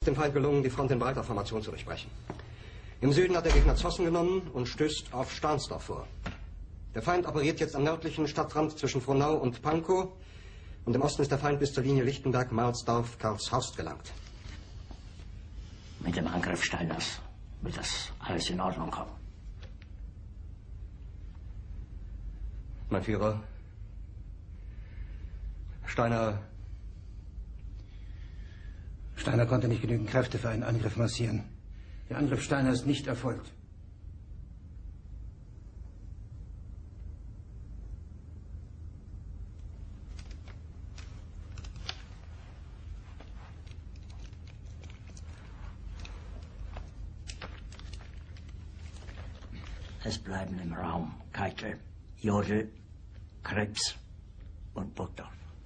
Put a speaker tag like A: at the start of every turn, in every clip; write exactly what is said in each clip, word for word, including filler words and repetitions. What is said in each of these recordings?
A: dem Feind gelungen, die Front in breiter Formation zu durchbrechen. Im Süden hat der Gegner Zossen genommen und stößt auf Stahnsdorf vor. Der Feind operiert jetzt am nördlichen Stadtrand zwischen Frohnau und Pankow. Und im Osten ist der Feind bis zur Linie Lichtenberg-Marsdorf-Karlshorst gelangt.
B: Mit dem Angriff Steiners wird das alles in Ordnung kommen.
A: Mein Führer, Steiner...
C: Steiner konnte nicht genügend Kräfte für einen Angriff massieren. Der Angriff Steiner ist nicht erfolgt.
B: Es bleiben im Raum Keitel, Jodl, Krebs und Burgdorf.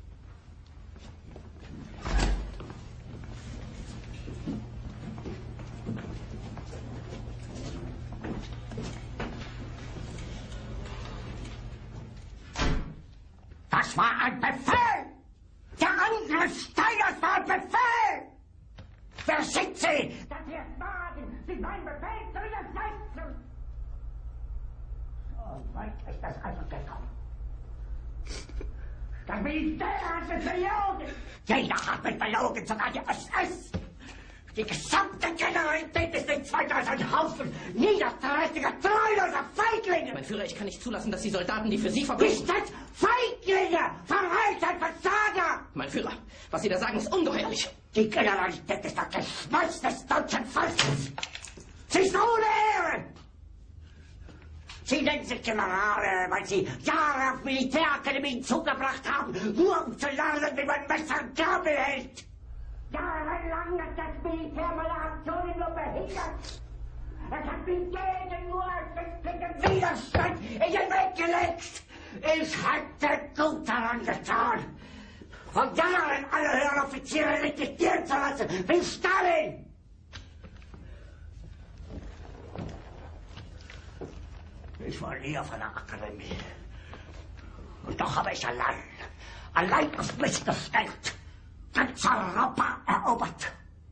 D: Das war ein Befehl! Der Angriff Steiners war ein Befehl! Wer sind Sie, dass Sie es wagen, sich meinen Befehl zu widersetzen? So weit ist das also gekommen. Das Militär hat mich belogen. Jeder hat mich belogen, sogar die S S. Die gesamte Generalität ist nichts weiter als ein Haufen niederträchtiger, treuloser Feiglinge.
E: Mein Führer, ich kann nicht zulassen, dass die Soldaten, die für Sie verbringen...
D: Nicht als Feiglinge, Verräter, Versager.
E: Mein Führer, was Sie da sagen, ist ungeheuerlich.
D: Die Generalität ist das Geschmeiß des deutschen Volkes. Sie ist ohne Ehre. Sie nennen sich Generale, weil Sie Jahre auf Militärakademien zugebracht haben, nur um zu lernen, wie man Messer und Gabel hält. Jahrelang hat das Militär meine Aktionen nur behindert. Es hat mir jeden nur als Widerstand in den Weg gelegt. Ich hätte gut daran getan, von Jahren alle höheren Offiziere rekrutieren zu lassen, wie Stalin. Ich war nie auf einer Akademie. Und doch habe ich allein, allein auf mich gestellt, ganz Europa erobert.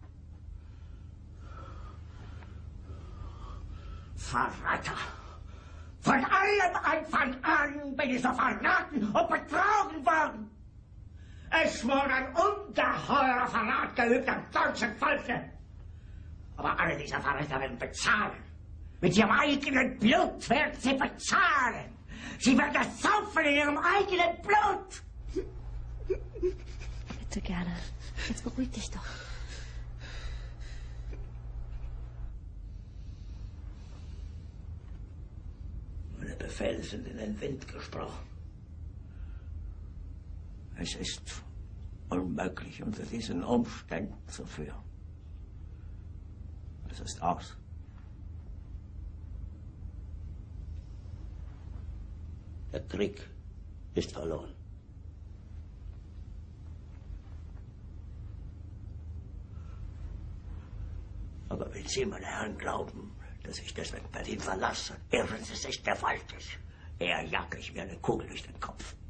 D: Verräter! Von allem Anfang an bin ich so verraten und betrogen worden. Es wurde ein ungeheurer Verrat geübt am deutschen Volke. Aber alle diese Verräter werden bezahlen. Mit ihrem eigenen Blut werden sie bezahlen. Sie werden das saufen in ihrem eigenen Blut.
F: Bitte gerne. Jetzt beruhig dich doch.
B: Meine Befehle sind in den Wind gesprochen. Es ist unmöglich, unter diesen Umständen zu führen. Es ist aus. Der Krieg ist verloren. Aber wenn Sie, meine Herren, glauben, dass ich deswegen Berlin verlasse, irren Sie sich gewaltig. Eher jage ich mir eine Kugel durch den Kopf.